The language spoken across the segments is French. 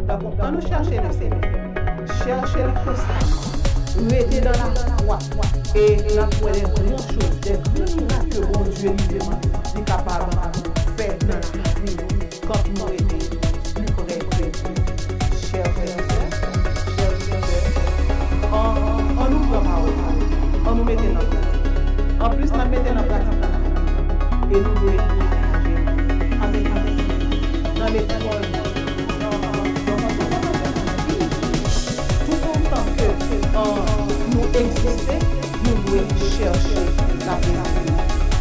Donc, on nous chercher le Seigneur, chercher le constamment, mettez dans la foi, et nous avons des grandes choses, des grands miracles que bon Dieu lui demande, il est capable de faire dans la vie quand nous étions plus près que Dieu. Chers frères et sœurs, on nous prend parole, on nous met dans la pratique. En plus, nous mettons dans la pratique et nous devons partager avec dans l'école. Tout autant que nous existons, nous devons chercher la vérité.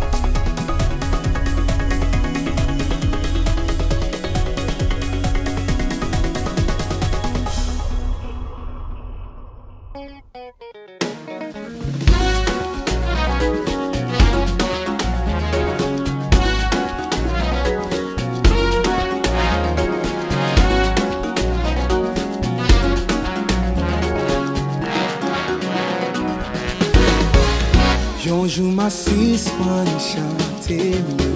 Bonjour ma suspend chanter,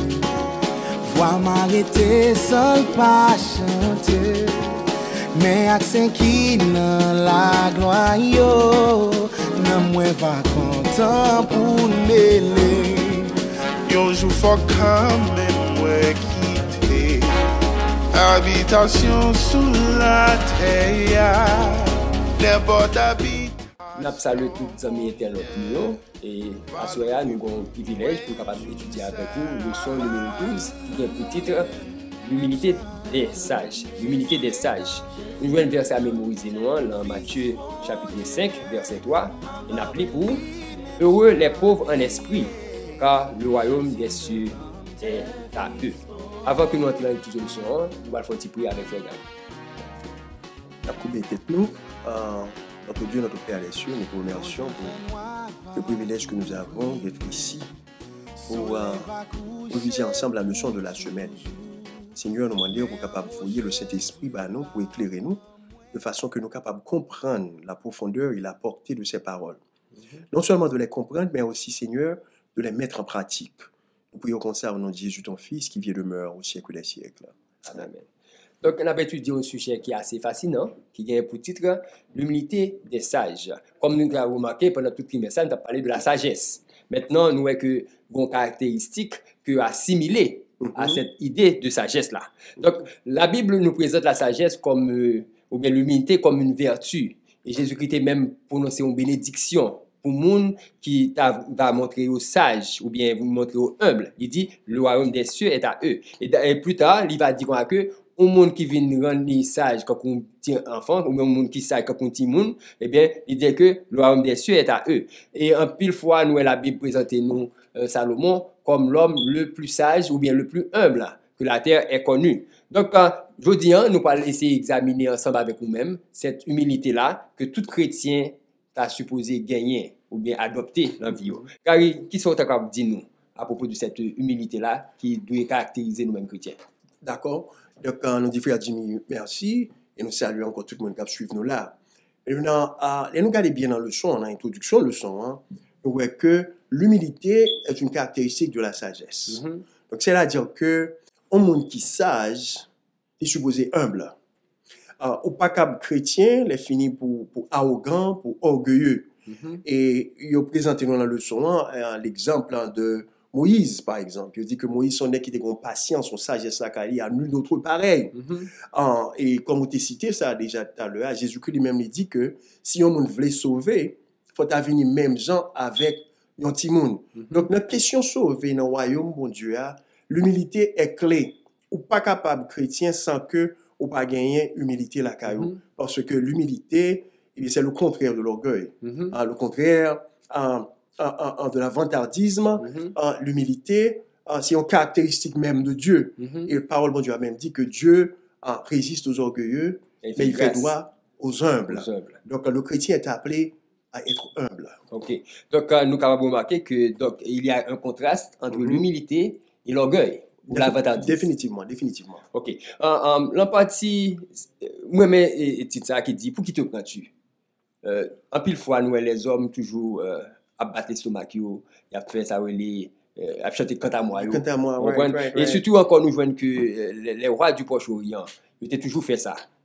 voix m'arrêter seul pas chanter, mais accent qui dans la gloire yo, non moins pas content pour mêler. Bonjour faut quand même moi quitter habitation sous la terre, n'importe habite. Nous saluons tous les amis internautes et à ce moment nous avons un privilège pour capable d'étudier avec vous leçon numéro 12 qui est pour titre l'humilité des sages. L'humilité des sages. Nous jouons un verset à mémoriser dans Matthieu chapitre 5 verset 3 et appelé pour heureux les pauvres en esprit car le royaume des cieux est à eux. Avant que nous entrions dans l'étude de leçon, nous allons faire un petit prière avec Frère Gary. La coupe est nous. Notre Dieu, notre Père les cieux, nous vous remercions pour le privilège que nous avons d'être ici pour réviser ensemble la leçon de la semaine. Seigneur, nous demandons pour capable de fouiller le Saint-Esprit nous pour éclairer nous de façon que nous sommes capables de comprendre la profondeur et la portée de ces paroles. Non seulement de les comprendre, mais aussi, Seigneur, de les mettre en pratique. Nous prions comme ça au nom de Jésus, ton Fils, qui vient de demeurer au siècle des siècles. Amen. Donc, on a étudié un sujet qui est assez fascinant, qui a pour titre l'humilité des sages. Comme nous l'avons remarqué pendant tout le trimestre, nous avons parlé de la sagesse. Maintenant, nous avons que une caractéristique que assimiler à cette idée de sagesse-là. Donc, la Bible nous présente la sagesse comme, ou bien l'humilité comme une vertu. Et Jésus-Christ est même prononcé une bénédiction pour le monde qui va montrer aux sages ou bien vous montrer aux humbles. Il dit, le royaume des cieux est à eux. Et plus tard, il va dire que au monde qui vient rendre sage quand on tient enfant, ou même au monde qui sage quand on tient monde, eh bien, il dit que le royaume des cieux est à eux. Et en pile fois, nous, la Bible présente nous Salomon comme l'homme le plus sage ou bien le plus humble que la terre ait connu. Donc, je dis, nous allons essayer d'examiner ensemble avec nous-mêmes cette humilité-là que tout chrétien a supposé gagner ou bien adopter dans la vie. Car, qui sont capables de dire nous à propos de cette humilité-là qui doit caractériser nous-mêmes chrétiens? D'accord. Donc, nous disons, frère Jimmy, merci. Et nous saluons encore tout le monde qui suit nous là. Et nous regardons bien dans le leçon, dans l'introduction de leçon, nous voyons que l'humilité est une caractéristique de la sagesse. Donc, c'est-à-dire que un monde qui est sage est supposé humble. Au pas cap chrétien, les finit pour arrogant, pour orgueilleux. Et il a présenté dans la leçon l'exemple de Moïse, par exemple. Il dit que Moïse, son qui était en patience, son sagesse, il y a nul d'autre pareil. Et comme vous avez cité ça déjà tout à l'heure, Jésus-Christ lui-même dit que si on voulait sauver, il faut venir même gens avec un petit monde. Donc, notre question sauver dans le royaume, bon Dieu, l'humilité est clé. Ou pas capable chrétien sans que ou pas gagner humilité la caillou. Parce que l'humilité, c'est le contraire de l'orgueil. Le contraire de l'avantardisme, l'humilité, c'est une caractéristique même de Dieu. Et la parole de Dieu a même dit que Dieu résiste aux orgueilleux, mais il fait droit aux humbles. Donc le chrétien est appelé à être humble. Ok. Donc nous avons remarqué que il y a un contraste entre l'humilité et l'orgueil. Définitivement. Ok. L'empathie, moi-même, c'est ça qui dit, pour qui te prends-tu? En pile fois, nous, les hommes, toujours à battre l'estomac, ils ont fait ça, à chanter quant à moi. Right. Et surtout, encore, nous voyons que les rois du Proche-Orient, ils ont toujours fait ça.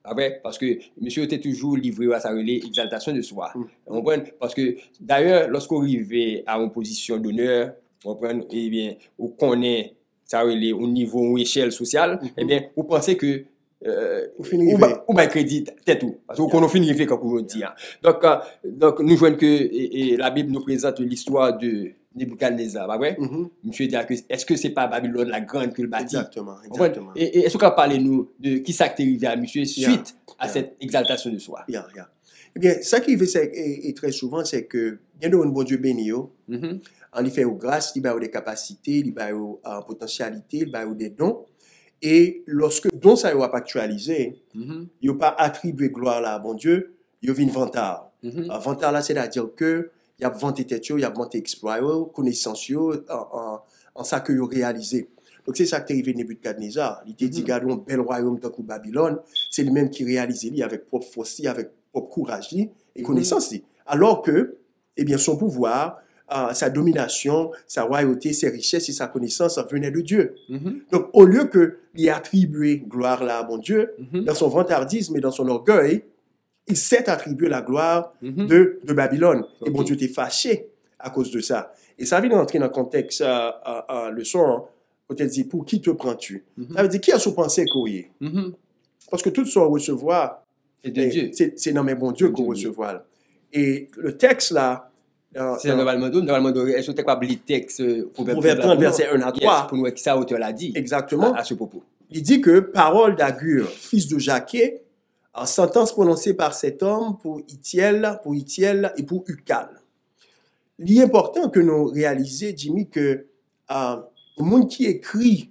Après, parce que monsieur était toujours livré à sa relais exaltation de soi. Vous comprenez? Parce que d'ailleurs, lorsqu'on arrive à une position d'honneur, vous comprenez, eh bien, on connaît ça relais au niveau, ou échelle sociale, eh bien, vous pensez que Ou finir ou ba crédit tête tout parce qu'on a fini comme on dit. Donc nous voyons que la Bible nous présente l'histoire de Nebuchadnezzar, pas vrai? Monsieur dit que est-ce que c'est pas Babylone la grande que le bâtit? Exactement. Et est-ce qu'on parler nous de qui ça qui est arrivé à monsieur suite à cette exaltation de soi? Eh bien, ça qui arrive et très souvent, c'est que il y a un bon Dieu béni, en lui fait aux grâces, il a des capacités, il a des potentialités, il a des dons. Et lorsque don ça n'est pas actualisé, il n'y a pas attribué gloire là à bon Dieu, il y a une vantard. Vantard là, c'est-à-dire que il y a vanté tête, il y a vanté exploit, connaissance en ça que il a réalisé. Donc c'est ça qui est arrivé à Nebuchadnezzar. Il était dit, gardons un bel royaume tant que Babylone, c'est lui-même qui réalisait lui avec propre force, avec propre courage et connaissance. Alors que, eh bien, son pouvoir, sa domination, sa royauté, ses richesses et sa connaissance venaient de Dieu. Donc, au lieu que lui attribuer gloire là à mon Dieu, dans son vantardisme et dans son orgueil, il s'est attribué la gloire de Babylone. Et bon Dieu était fâché à cause de ça. Et ça vient d'entrer dans le contexte, leçon, peut-être dit, pour qui te prends-tu? Ça veut dire, qui a sous pensé qu'on y est? Parce que tout ce qu'on recevoir, c'est dans mes bons Dieu qu'on recevoir. Et le texte là, c'est normalement, est-ce que tu as pas le texte Proverbe 30, verset 1 à 3. Pour nous, qui ça auteur l'a dit. Exactement. À ce propos. Il dit que parole d'Agur, fils de Jaquet, en sentence prononcée par cet homme pour Itiel et pour Ucal. Il est important que nous réalisions, Jimmy, que le monde qui écrit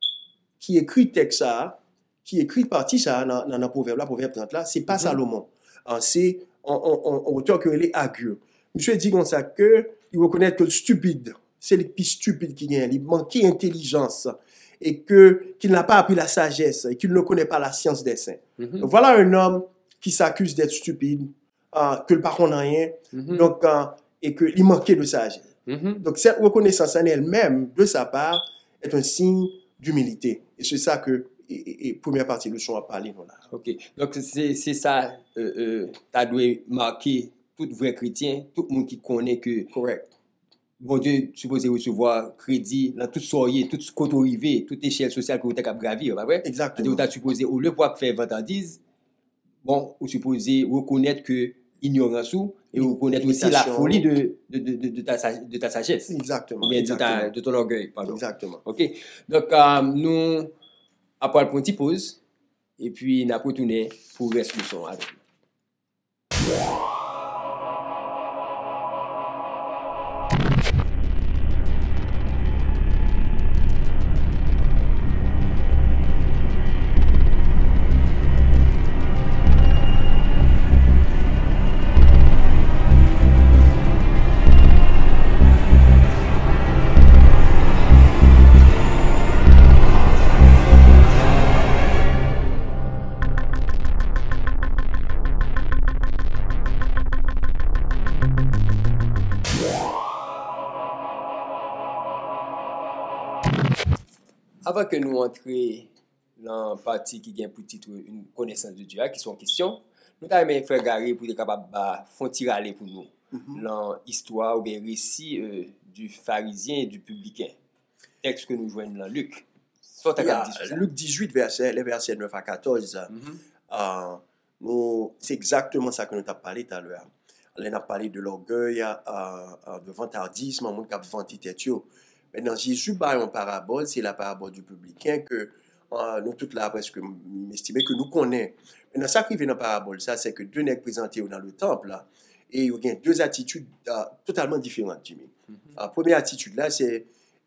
texte ça, qui écrit partie ça dans le proverbe là, proverbe 30 là, c'est pas Salomon. C'est un auteur que est Agur. Monsieur dit comme ça que il reconnaît que le stupide, c'est le plus stupide qui gagne, il manque d'intelligence et qu'il n'a pas appris la sagesse et qu'il ne connaît pas la science des saints. Donc, voilà un homme qui s'accuse d'être stupide, que le patron n'a rien, donc et qu'il manquait de sagesse. Donc cette reconnaissance en elle-même de sa part est un signe d'humilité. Et c'est ça que première partie de leçon à parler. Voilà. Ok, donc c'est ça, tu dois marquer tout vrai chrétien, tout le monde qui connaît que bon Dieu supposé recevoir crédit dans toute soirée, toute côte arrivée, toute échelle sociale que vous avez gravir, pas vrai? Exactement. Vous avez supposé, au lieu de faire vantardise, bon, vous supposez reconnaître que ignorance et reconnaître aussi la folie de ta sagesse. Exactement. Bien de ton orgueil, pardon. Exactement. Ok, donc nous, après le petit pause, et puis nous retourner pour rester le son avec nous. Avant que nous entrions dans la partie qui a pour titre une connaissance de Dieu, qui sont questions, nous avons fait Gary pour être capable de faire tirer pour nous dans l'histoire ou bien récit du pharisien et du publicain. Texte que nous jouons dans Luc. Luc 18, les versets 9 à 14. C'est exactement ça que nous avons parlé tout à l'heure. On a parlé de l'orgueil, de vantardisme, on a vanté tête. Maintenant, Jésus a une parabole, c'est la parabole du publicain que nous toutes là presque estimé que nous connaissons. Maintenant, ça qui vient dans la parabole, ça, c'est que deux nègres présentés dans le temple, là, et il y a deux attitudes totalement différentes, Jimmy. La première attitude là, c'est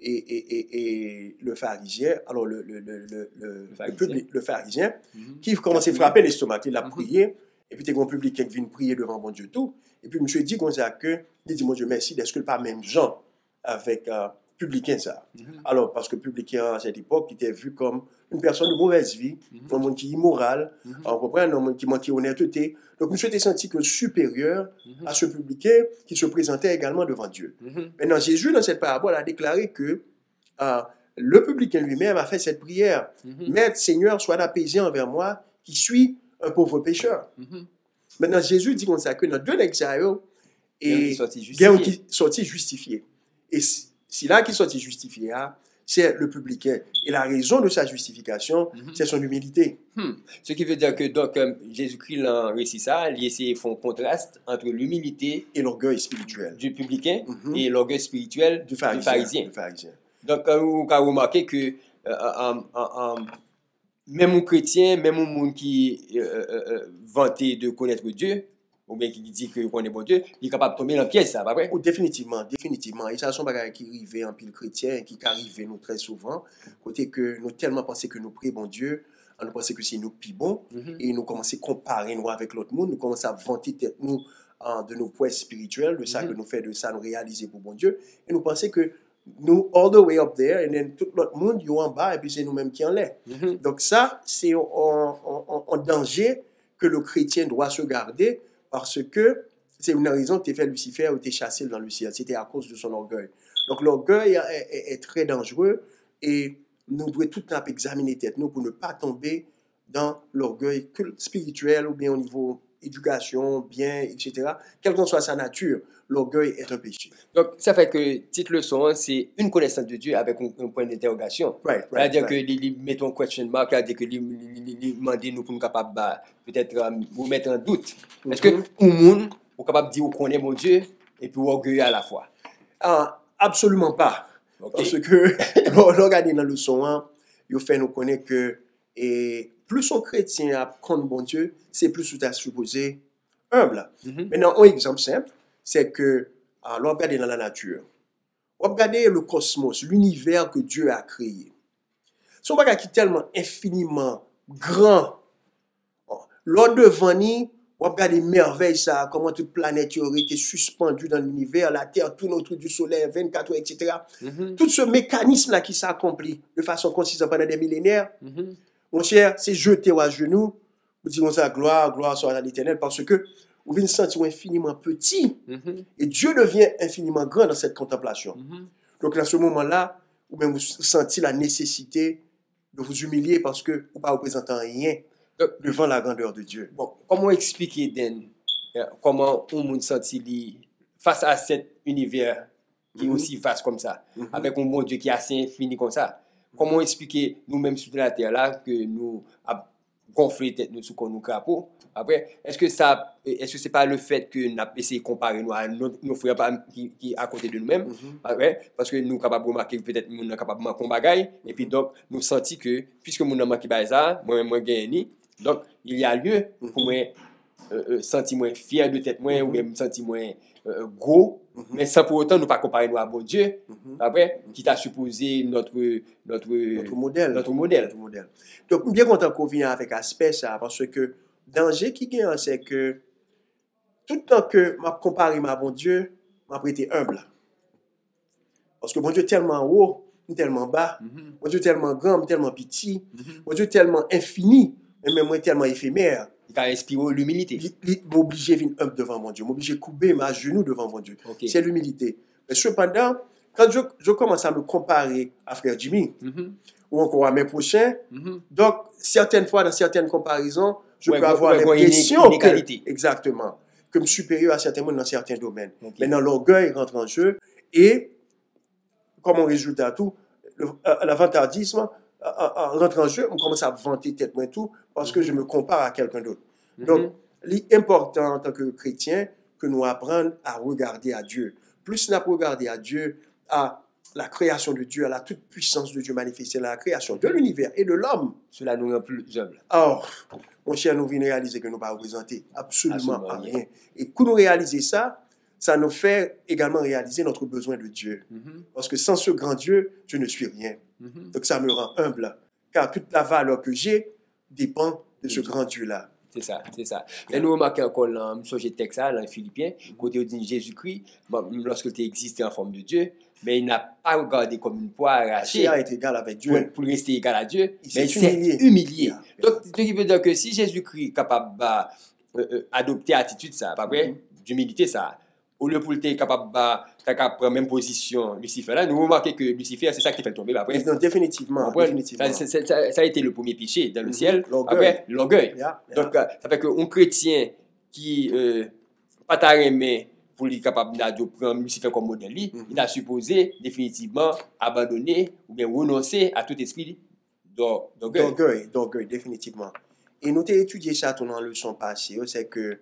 le pharisien, alors le pharisien, qui commence à frapper l'estomac, il a prié, et puis il y a un publicain qui vient prier devant mon Dieu tout, et puis monsieur dit comme ça que, il dit mon Dieu merci, est-ce que pas même Jean avec publicain ça. Alors, parce que publicain à cette époque, il était vu comme une personne de mauvaise vie, un monde qui est immoral, on comprend, un monde qui manquait d'honnêteté. Donc, monsieur était senti que supérieur à ce publicain qui se présentait également devant Dieu. Maintenant, Jésus, dans cette parabole, a déclaré que le publicain lui-même a fait cette prière. Maître, Seigneur, sois apaisé envers moi, qui suis un pauvre pécheur. Maintenant, Jésus dit comme ça que dans deux nègres ça yo, et il y a un qui sorti justifié. Et si là qui sorti justifié, c'est le publicain. Et la raison de sa justification, c'est son humilité. Ce qui veut dire que donc Jésus-Christ l'a réussi ça, il essaie de faire un contraste entre l'humilité Et l'orgueil spirituel du publicain et l'orgueil spirituel du du pharisien. pharisien. Donc, vous avez remarqué que même un chrétien, même un monde qui vantait de connaître Dieu, ou bien qui dit que connaît bon Dieu, il est capable de tomber dans le piège, ça, pas vrai? Oh, définitivement, définitivement. Et ça, sont des bagages qui arrivent en pile chrétien, qui arrivent nous très souvent, côté que nous tellement pensons que nous prions bon Dieu, nous pensons que c'est nous plus bon, et nous commençons à comparer nous avec l'autre monde, nous commençons à vanter tête nous de nos poids spirituels, de ça que nous faisons, de ça nous réaliser pour bon Dieu, et nous pensons que nous, all the way up there, et then tout l'autre monde, ils sont en bas, et puis c'est nous-mêmes qui en l'air. Donc ça, c'est un danger que le chrétien doit se garder, parce que c'est une raison que tu fait Lucifer ou tu chassé dans le ciel. C'était à cause de son orgueil. Donc l'orgueil est très dangereux et nous devons tout le temps examiner tête nous pour ne pas tomber dans l'orgueil spirituel ou bien au niveau éducation, bien, etc. Quelle que soit sa nature, l'orgueil est un péché. Donc, ça fait que, petite leçon, c'est une connaissance de Dieu avec un point d'interrogation. C'est-à-dire que, mettons question mark, c'est-à-dire que, demander nous pour nous capables, peut-être, vous mettre en doute. Est-ce que, au monde, vous capable de dire qu'on connaît mon Dieu et puis orgueilleux à la fois? Absolument pas. Okay. Parce que, regardez dans le son, il fait nous connaître que, et plus on chrétien a contre bon Dieu, c'est plus tu as supposé humble. Maintenant, un exemple simple, c'est que, alors, regardez dans la nature, regardez le cosmos, l'univers que Dieu a créé. C'est un bagage qui est tellement infiniment grand. Lors devant nous, regardez merveilles, ça, comment toute planète aurait été suspendue dans l'univers, la Terre tourne autour du Soleil, 24 heures, etc. Tout ce mécanisme-là qui s'accomplit de façon consistante pendant des millénaires, mon cher, c'est jeter à genoux, vous disons ça, gloire soit à l'Éternel, parce que vous venez sentir infiniment petit, et Dieu devient infiniment grand dans cette contemplation. Donc, dans ce moment-là, vous sentez la nécessité de vous humilier parce que vous ne pas représenter rien devant la grandeur de Dieu. Bon, comment expliquer, Den, comment on peut sentir face à cet univers qui est aussi vaste comme ça, avec un bon Dieu qui est assez infini comme ça? Comment expliquer nous-mêmes sur la terre là que nous avons gonflé tête nous sous nos crapaud? Après, est-ce que c'est pas le fait que nous avons essayé de comparer nous à nos frères qui à côté de nous-mêmes? Parce que nous sommes capables de remarquer peut-être nous sommes capables de manquer un bagage, et puis donc nous sentons que puisque nous avons manqué ça, moi gagné, donc il y a lieu pour moi sentir moins fier de tête moi ou bien me sentir moins gros, mais sans pour autant nous pas comparer nous à bon Dieu. Après, qui t'a supposé notre modèle. Donc, bien content qu'on vienne avec aspect ça, parce que danger qui gagne, c'est que tout le temps que je compare à bon Dieu, je été humble. Parce que bon Dieu est tellement haut, tellement bas, bon Dieu est tellement grand, tellement petit, bon Dieu est tellement infini, et même moi tellement éphémère. Il a inspiré l'humilité. Il m'oblige à venir humble devant mon Dieu, m'oblige à couper ma genou devant mon Dieu. Okay. C'est l'humilité. Mais cependant, quand je commence à me comparer à frère Jimmy, ou encore à mes prochains, donc certaines fois, dans certaines comparaisons, je peux avoir l'impression exactement, que je suis supérieur à certains monde dans certains domaines. Okay. Maintenant, l'orgueil rentre en jeu et, comme un résultat tout, l'avantardisme rentre en jeu, on commence à vanter tête moi tout, parce que je me compare à quelqu'un d'autre. Donc, l'important en tant que chrétien, que nous apprenions à regarder à Dieu. Plus nous regarder à Dieu, à la création de Dieu, à la toute puissance de Dieu manifestée dans la création de l'univers et de l'homme. Cela nous rend plus humbles. Or, mon cher, nous venons réaliser que nous ne pouvons pas représenter absolument rien. Et quand nous réalisons ça, ça nous fait également réaliser notre besoin de Dieu. Parce que sans ce grand Dieu, je ne suis rien. Donc ça me rend humble. Car toute la valeur que j'ai dépend de ce grand Dieu-là. C'est ça. Et nous remarquons encore dans le texte, dans Philippiens, côté où dit Jésus-Christ, lorsque tu existes en forme de Dieu, mais il n'a pas regardé comme une poire arrachée. Il a été égal avec Dieu. Pour rester égal à Dieu, mais il s'est humilié. Donc, ce qui veut dire que si Jésus-Christ est capable d'adopter l'attitude, ça, d'humilité, ça, au lieu pour être capable de prendre la même position, Lucifer, là, nous remarquons que Lucifer, c'est ça qui fait tomber après. Non, définitivement. définitivement. Ça a été le premier péché dans le ciel. L'orgueil. Après, l'orgueil. Yeah. Donc, ça fait qu'un chrétien qui pas t'a aimé pour lui capable de prendre Lucifer comme modèle, il a supposé définitivement abandonner ou bien renoncer à tout esprit d'orgueil. D'orgueil, définitivement. Et nous avons étudié ça dans la leçon passée, c'est que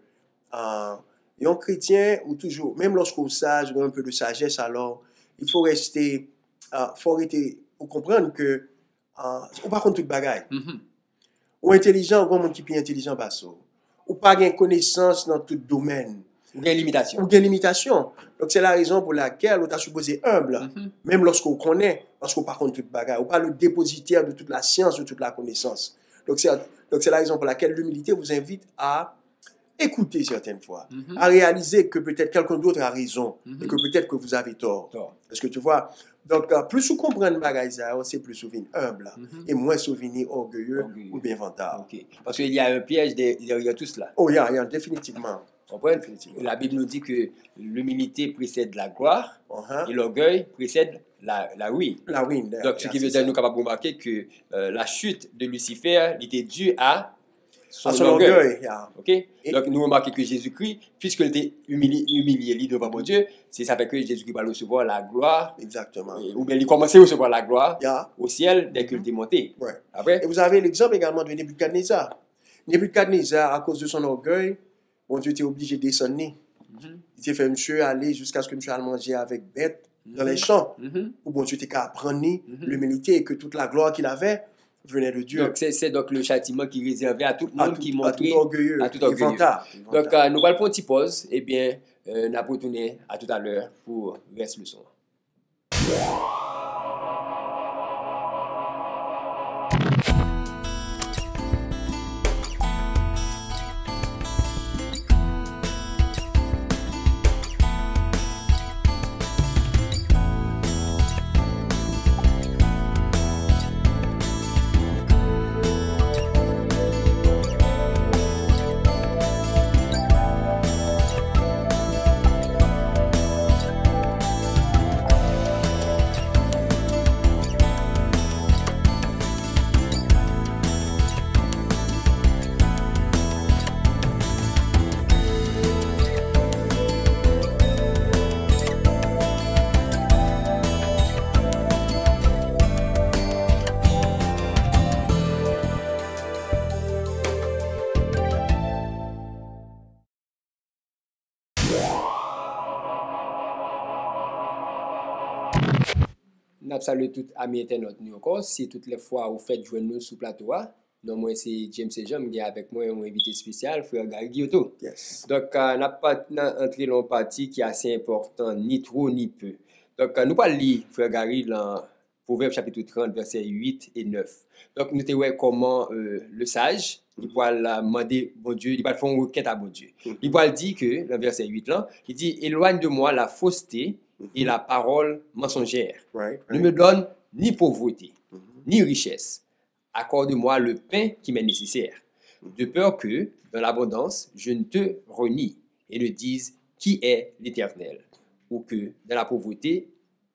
un chrétien, ou toujours, même lorsqu'on sage, ou un peu de sagesse, alors, il faut rester, pour comprendre que, on pas contre toute bagaille. Ou intelligent, ou un monde qui est intelligent, ou pas de connaissance dans tout domaine. Ou bien limitation. Ou bien limitation. Donc, c'est la raison pour laquelle on t'a supposé humble, même lorsqu'on connaît, parce qu'on pas contre toute bagaille, ou pas le dépositaire de toute la science, de toute la connaissance. Donc, c'est la raison pour laquelle l'humilité vous invite à écouter certaines fois, à réaliser que peut-être quelqu'un d'autre a raison, et que peut-être que vous avez tort. Est-ce que tu vois? Donc, plus vous comprenez bagaille, c'est plus souvenir humble, et moins souvenir orgueilleux ou bien vantard. Okay. Parce qu'il y a un piège derrière tout cela. Oh, il y a définitivement. La Bible nous dit que l'humilité précède la gloire et l'orgueil précède la ruine. La ruine. Donc, ce qui veut dire nous capables de remarquer que la chute de Lucifer était due à son orgueil. Okay? Donc, nous remarquons que Jésus-Christ, puisqu'il était humilié devant mon Dieu, c'est ça fait que Jésus-Christ va recevoir la gloire. Exactement. Ou bien il commençait à recevoir la gloire au ciel dès qu'il était monté. Après, et vous avez l'exemple également de Nebuchadnezzar. Nebuchadnezzar, à cause de son orgueil, bon Dieu était obligé de descendre. Il s'est fait monsieur aller jusqu'à ce que monsieur allait manger avec bête dans les champs. Où bon Dieu était qu'à apprendre l'humilité et que toute la gloire qu'il avait venait de Dieu. Donc c'est donc le châtiment qui réservait à tout le monde qui montrait à tout orgueilleux. Donc nous allons prendre une petite pause et bien nous allons retourner à tout à l'heure pour le reste leçon. Nous saluons tous amis internautes nous encore. Si toutes les fois vous faites joindre nous sous plateau, non moi c'est James Sejam qui est avec moi un invité spécial, frère Gary Guillotot. Yes. Donc n'a pas entré dans une partie qui est assez important, ni trop ni peu. Donc nous allons lire frère Gary dans Proverbe chapitre 30 versets 8 et 9. Donc nous te voyons comment le sage il va demander bon Dieu, il va faire une requête à bon Dieu. Il va dire que dans verset 8 là, il dit éloigne de moi la fausseté et la parole mensongère. Ne me donne ni pauvreté, ni richesse. Accorde-moi le pain qui m'est nécessaire, de peur que, dans l'abondance, je ne te renie et ne dise qui est l'Éternel, ou que, dans la pauvreté,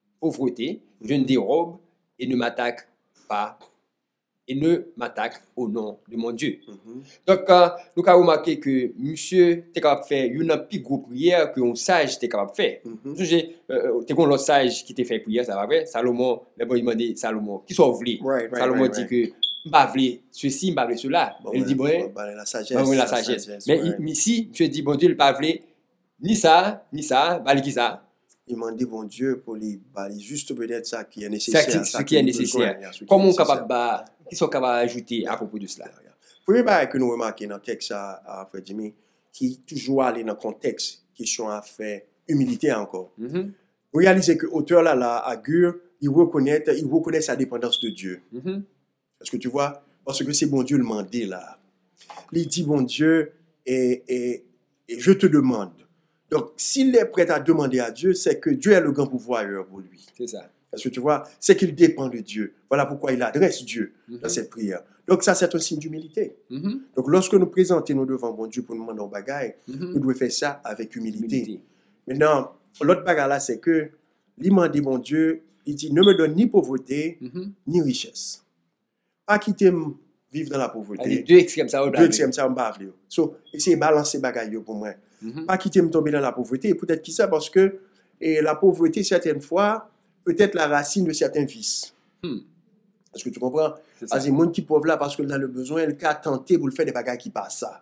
je ne dérobe et ne m'attaque pas, et ne m'attaque au nom de mon Dieu. Donc, nous avons remarqué que monsieur était capable de faire une plus grosse prière que un sage était capable de faire. Tu as l'autre sage qui t'a fait prière, ça va vrai. Salomon, mais bon, il m'a dit Salomon, qui soit voulu. Salomon dit que pas voulu ceci, pas voulu cela. Il dit bon, la sagesse. Mais ici, tu dis bon Dieu, il pas voulu ni ça, bah qui ça. Il m'a dit bon Dieu pour les juste peut-être ça qui est nécessaire. Ce qui est nécessaire. Comment on capable qui sont capables d'ajouter à propos de cela? Premier bail que nous remarquons dans le texte à Frère Jimmy, qui toujours aller dans le contexte, question à faire humilité encore. Vous réalisez que l'auteur là, Agur, il reconnaît sa dépendance de Dieu. Est-ce que tu vois? Parce que c'est bon Dieu le mandé là. Il dit bon Dieu, et je te demande. Donc, s'il est prêt à demander à Dieu, c'est que Dieu est le grand pouvoireur pour lui. C'est ça. Est-ce que tu vois? C'est qu'il dépend de Dieu. Voilà pourquoi il adresse Dieu dans cette prière. Donc, ça, c'est un signe d'humilité. Donc, lorsque nous présentons nous devant bon Dieu pour nous demander un bagage, nous devons faire ça avec humilité. Maintenant, l'autre bagarre là, c'est que l'imandé bon Dieu, il dit, ne me donne ni pauvreté, ni richesse. Pas quitter vivre dans la pauvreté. Les deux extrêmes, ça va Deux extrêmes, ça, on va pas. So, essayez de balancer bagaille pour moi. Pas quitter me tomber dans la pauvreté. Et peut-être qui ça, parce que la pauvreté, certaines fois, peut-être la racine de certains vices. Est-ce que tu comprends? C'est ça. Parce que les gens qui pauvres là, parce que dans le besoin, le cas tenter pour le faire des bagages qui passent ça.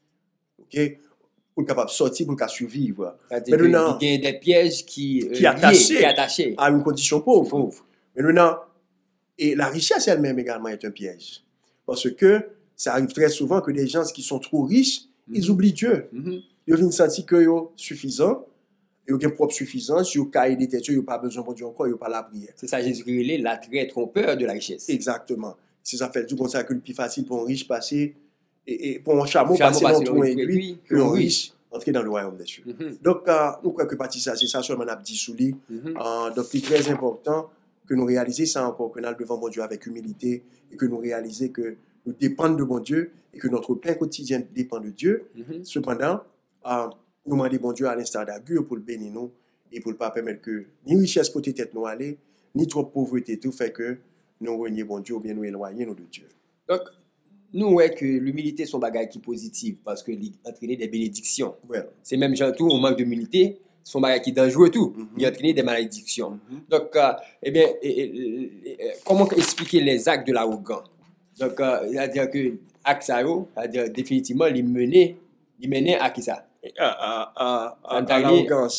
OK? Pour le capable de sortir, pour le cas survivre. C'est-à-dire qu'il y a des pièges qui attachés à une condition pauvre. Mais maintenant, et la richesse elle-même également est un piège. Parce que ça arrive très souvent que des gens qui sont trop riches, ils oublient Dieu. Ils viennent sentir que sont suffisants, ils ont une propre suffisance, ils ont cahier des têtes, ils n'ont pas besoin de Dieu encore, ils n'ont pas la prière. C'est ça, Jésus qui l'attrait trompeur de la richesse. Exactement. C'est ça fait du comme ça que le plus facile pour un riche passer, et pour un chameau passer dans le trou aiguille, que un riche entrer dans le royaume des cieux. Donc, nous croyons que partie ça, c'est ça seulement a dit sous lui. Donc, c'est très important que nous réalisions ça encore, que nous allons devant bon Dieu avec humilité, et que nous réalisions que nous dépendons de bon Dieu, et que notre pain quotidien dépend de Dieu. Cependant, nous demandons bon Dieu à l'instar d'Agur pour le bénir nous, et pour ne pas permettre que ni richesse pour tête nous aller, ni trop pauvreté, tout fait que nous renions bon Dieu ou bien nous éloigner de Dieu. Donc, nous, ouais, que l'humilité, son bagage qui est positif, parce que entraîner des bénédictions. Ouais. C'est même genre tout, on manque d'humilité, son bagage qui est dangereux tout. Il entraîne des malédictions. Donc, eh bien, comment expliquer les actes de l'arrogant? Donc, c'est-à-dire que acte ça, c'est-à-dire définitivement, il menait à qui ça? À l'arrogance.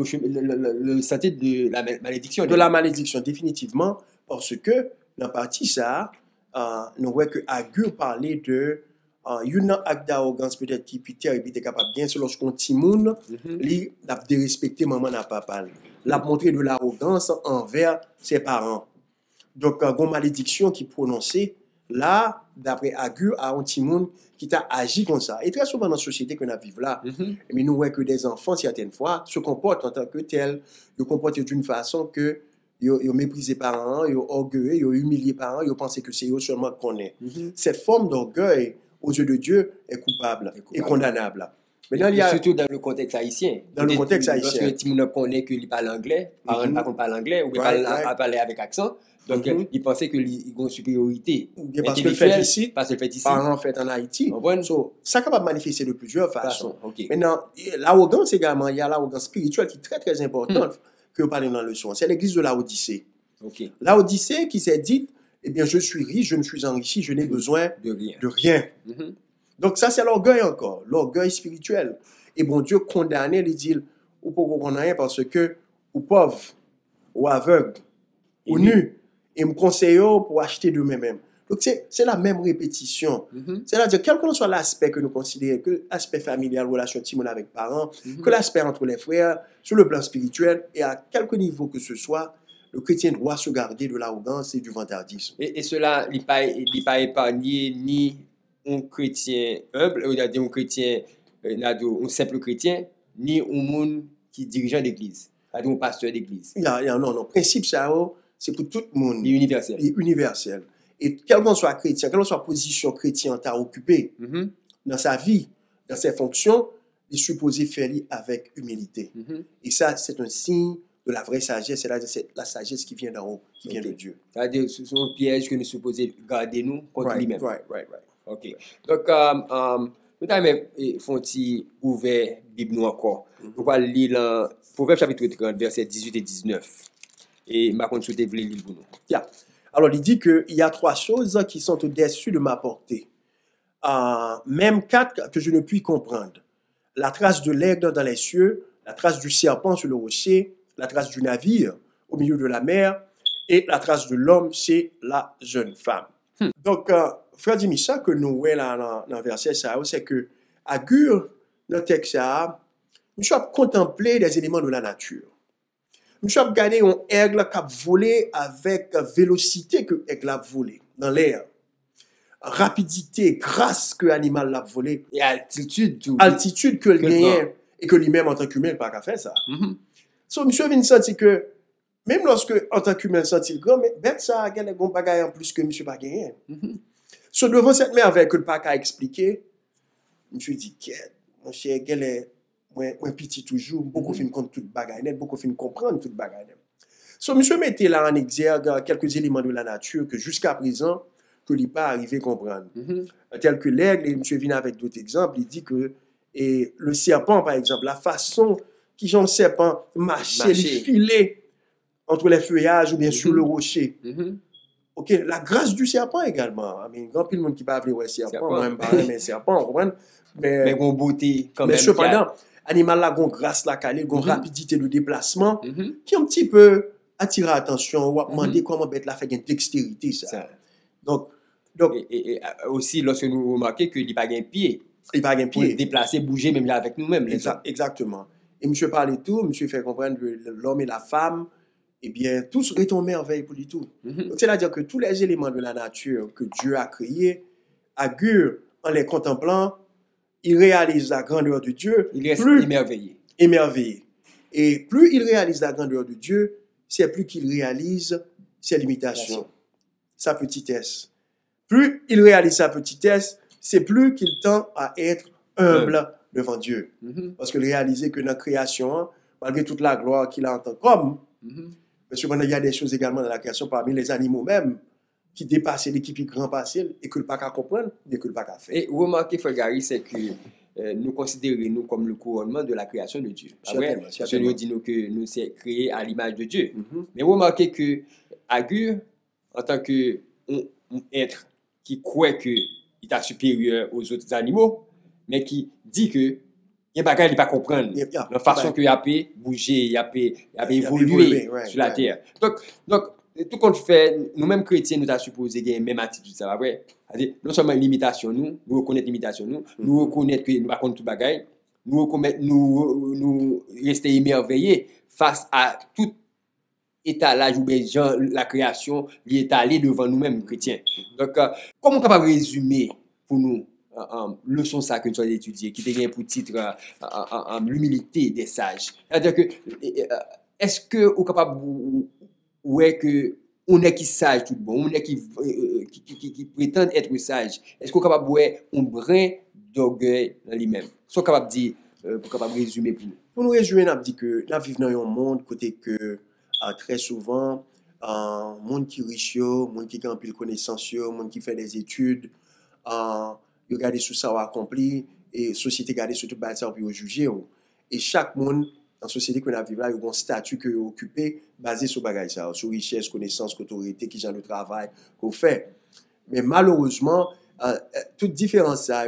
Le sentier de la malédiction. De la malédiction, définitivement, parce que dans la partie ça, nous voyons que Agur parlait de un acte d'arrogance peut-être qui Peter était capable bien, c'est lorsqu'on timoun, lui, a dérespecté maman n'a pas parlé. L'a montré de l'arrogance envers ses parents. Donc, une malédiction qui prononcée, là, d'après Agur, à un timoun qui t'a agi comme ça. Et très souvent dans la société que nous vivons là, mais nous voyons que des enfants, certaines fois, se comportent en tant que tels, ils se comportent d'une façon que ils méprisent les parents, ils orgueilleux, ils humilient les parents, ils pensent que c'est eux seulement qu'on est. Cette forme d'orgueil, aux yeux de Dieu, est coupable et condamnable. Maintenant, il y a... Surtout dans le contexte haïtien. Dans le contexte haïtien. Lorsque Timon connaît qu'il parle anglais, parents ne parlent pas anglais, ou parler avec accent, donc il pensait qu'il y a une supériorité. Parce que le fait ici, parents fait en Haïti. So, ça peut manifester de plusieurs façons. Okay. Maintenant, l'arrogance également, il y a l'arrogance spirituelle qui est très très importante que vous parlez dans le son. C'est l'église de Laodicée. Okay. Laodicée qui s'est dit, eh bien, je suis riche, je me suis enrichi, je n'ai besoin de rien. Donc ça, c'est l'orgueil encore, l'orgueil spirituel. Et bon Dieu condamné, il dit, ou pour qu'on n'a rien parce que, ou pauvre, ou aveugle, ou nu, et me conseille pour acheter de moi-même. Donc c'est la même répétition. C'est-à-dire, quel que soit l'aspect que nous considérons, que l'aspect familial, relation timon avec parents, que l'aspect entre les frères, sur le plan spirituel, et à quelque niveau que ce soit, le chrétien doit se garder de l'arrogance et du vantardisme. Et cela, il n'est pas épargné ni un chrétien humble, ou un chrétien, un simple chrétien, ni un monde qui dirigeant l'église, un pasteur d'église. Non, le principe, ça, c'est pour tout le monde. Il est universel. Il est universel. Et quel que soit chrétien, quelle que soit position chrétienne tu as occupée dans sa vie, dans ses fonctions, il est supposé faire avec humilité. Et ça, c'est un signe de la vraie sagesse, c'est la sagesse qui vient d'en haut, qui vient de Dieu. C'est-à-dire, ce sont des pièges que nous sommes supposés garder nous contre lui-même. Right. OK. Donc, nous avons font-ils ouvert Bible nous encore. Nous allons lire le Proverbe chapitre 30, versets 18 et 19. Et ma contre souhaite vous lire pour nous. Yeah. Alors, il dit qu'il y a 3 choses qui sont au-dessus de ma portée. Même 4 que je ne puis comprendre. La trace de l'aigle dans les cieux, la trace du serpent sur le rocher, la trace du navire au milieu de la mer, et la trace de l'homme chez la jeune femme. Donc, frère Dimicha, que nous voyons là dans le verset, c'est que Agur, dans le texte, nous avons contemplé des éléments de la nature. Nous avons regardé un aigle qui a volé avec vélocité que l'aigle a volé dans l'air. Rapidité, grâce que l'animal l'a volé. Et altitude. Altitude que le gagne et que lui-même en tant qu'humain, il n'a pas fait ça. So, monsieur vient sentir que, même lorsque, en tant qu'humain, sentir grand, mais bête ça, il y a des bons bagages en plus que monsieur pas gagné. So, devant cette merveille que le pas a expliqué, monsieur dit, mon cher, moi petit toujours, beaucoup fin compte toute bagaille net, beaucoup fin comprendre toute bagaille net. So, monsieur mettait là en exergue quelques éléments de la nature que jusqu'à présent, que l'il pas arrivé à comprendre. Tel que l'aigle, et monsieur vient avec d'autres exemples, il dit que le serpent, par exemple, la façon qui le serpent marchait, les filets entre les feuillages ou bien sur le rocher. Ok, la grâce du serpent également. I mean, grand pile monde qui pas venir ouais serpent, moi même pas mais serpent, vous comprenez? Mais gon beauté quand même. Mais cependant, animal là gon grâce la calé, gon rapidité de déplacement qui un petit peu attire l'attention ou demander comment bête la fait une dextérité ça. Donc et aussi lorsque nous remarquons que il pas gain pied. Il pas gain pied. Pour déplacer, bouger même là avec nous-mêmes. Exactement. Et monsieur parlait tout, monsieur fait comprendre que l'homme et la femme, eh bien, tous sont en merveille pour lui tout. Donc, c'est-à-dire que tous les éléments de la nature que Dieu a créés, augurent en les contemplant, il réalise la grandeur de Dieu. Il reste émerveillé. Et plus il réalise la grandeur de Dieu, c'est plus qu'il réalise ses limitations, sa petitesse. Plus il réalise sa petitesse, c'est plus qu'il tend à être humble devant Dieu. Parce que réaliser que dans la création, malgré toute la gloire qu'il a en tant qu'homme, mais cependant, il y a des choses également dans la création parmi les animaux même qui dépassent l'équipe grand passé et que le pas qu'à comprendre, et que le pas qu'à faire. Et remarquez, Frère Gary, c'est que nous considérons nous comme le couronnement de la création de Dieu. Parce que nous disons que nous sommes créés à l'image de Dieu. Mais remarquez que Agur, en tant que être qui croit qu'il est supérieur aux autres animaux, mais qui dit que il n'y a pas qu'à comprendre la façon qu'il a pu bouger, il a pu évoluer sur la terre. Donc, tout qu'on fait, nous-mêmes chrétiens, nous avons supposé qu'il y ait une même attitude, ça va vrai? C'est-à-dire, non seulement l'imitation, nous reconnaître l'imitation, nous reconnaître que nous ne pas contre tout bagaille, nous rester émerveillés face à tout étalage ou bien la création, l'étaler devant nous-mêmes chrétiens. Donc, comment on est capable de résumer pour nous leçon ça que tu as étudié, qui devient pour titre l'humilité des sages? C'est-à-dire que, est-ce que on est capable ouais que on est qui sage tout bon, on est qui prétend être sage, est-ce qu'on est capable ouais un brin d'orgueil dans lui-même? Sont capable de dire pour capable résumer pour nous. Pour nous résumer, on dit que nous vivons dans un monde côté que très souvent monde qui riche, monde qui a un peu de connaissances, monde qui fait des études, ils regardent sur ça accompli et la société regarde sur tout ça pour juger. Et chaque monde dans la société que nous vivons là, il y a un statut que vous occupez basé sur bagage ça, sur richesse, connaissance, autorité, qui genre de travail qu'on fait. Mais malheureusement, toute différence ça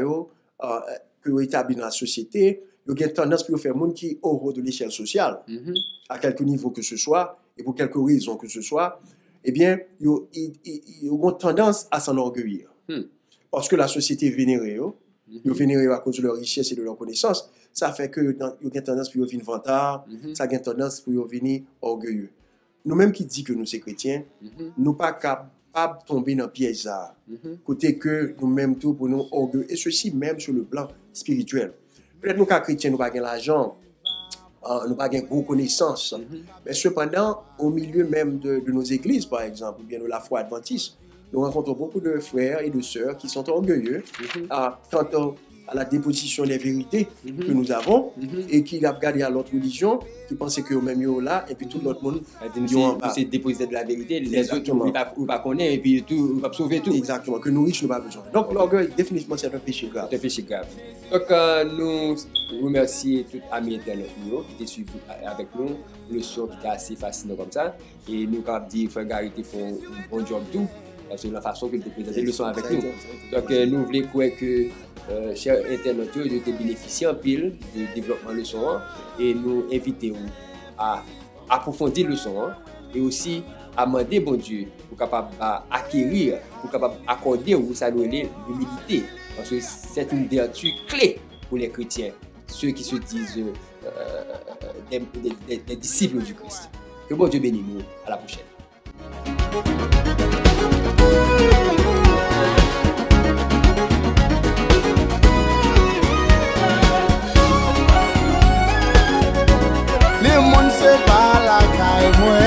que vous établit dans la société, il y a une tendance pour faire monde qui au haut de l'échelle sociale, à quelque niveau que ce soit et pour quelque raison que ce soit, eh bien, ils ont une tendance à s'enorgueillir. Parce que la société est vénérée, ils vénérée à cause de leur richesse et de leur connaissance. Ça fait que ils ont une tendance pour venir vantard, ça a une tendance pour venir orgueilleux. Nous-mêmes qui disons que nous sommes chrétiens, nous pas capables de tomber dans le piège ça. Côté que nous-mêmes tout pour nous orgueilleux, et ceci même sur le plan spirituel. Peut-être nous, comme chrétiens, nous n'avons pas l'argent, nous n'avons pas de gros connaissances. Mais cependant, au milieu même de nos églises, par exemple, ou bien de la foi adventiste, nous rencontrons beaucoup de frères et de sœurs qui sont orgueilleux quant à la déposition des vérités que nous avons et qui a regardé à l'autre religion, qui pensaient que même yo là et puis tout l'autre monde c'est dépositaire de la vérité, les autres ne pas connaître et puis tout ne pas sauver tout. Exactement, que nous riches nous pas besoin. Donc l'orgueil définitivement c'est un péché grave. C'est un péché grave. Donc nous remercions tous les amis internautes qui ont suivi avec nous le son qui était assez fascinant comme ça et nous avons dit Frère Gary qui font un bon job tout. C'est la façon qu'il te présente le son avec nous. Donc, nous voulons croire que, chers internautes, ils ont été bénéficiés en pile du développement de son et nous invitons à approfondir le son et aussi à demander, bon Dieu, pour capable acquérir, pour capable accorder ou saluer l'humilité. Parce que c'est une vertu clé pour les chrétiens, ceux qui se disent des disciples du Christ. Que bon Dieu bénisse nous. À la prochaine. Le monde c'est pas la caille moi.